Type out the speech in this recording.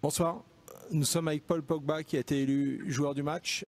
Bonsoir, nous sommes avec Paul Pogba qui a été élu joueur du match.